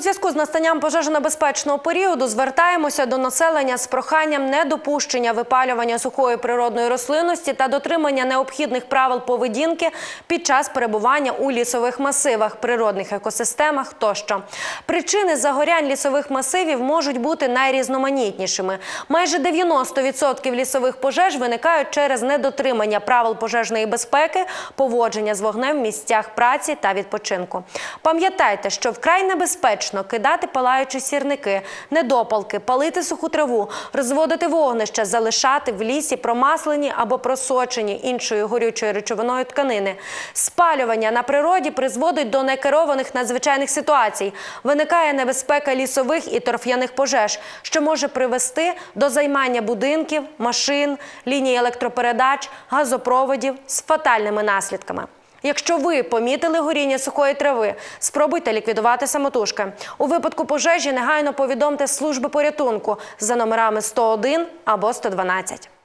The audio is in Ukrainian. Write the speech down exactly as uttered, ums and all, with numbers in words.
зв'язку з настанням пожежонебезпечного періоду звертаємося до населення з проханням недопущення випалювання сухої природної рослинності та дотримання необхідних правил поведінки під час перебування у лісових масивах, природних екосистемах тощо. Причини загорянь лісових масивів можуть бути найрізноманітнішими. Майже дев'яносто відсотків лісових пожеж виникають через недотримання правил пожежної безпеки, поводження з вогнем в місцях праці та відпочинку. Пам'ятайте, що вкрай небезпечно кидати палаючі сірники, недопалки, палити суху траву, розводити вогнища, залишати в лісі промаслені або просочені іншою горючою речовиною тканини. Спалювання на природі призводить до некерованих надзвичайних ситуацій. Виникає небезпека лісових і торф'яних пожеж, що може привести до займання будинків, машин, ліній електропередач, газопроводів з фатальними наслідками. Якщо ви помітили горіння сухої трави, спробуйте ліквідувати самотужки. У випадку пожежі негайно повідомте служби порятунку за номерами сто один або сто дванадцять.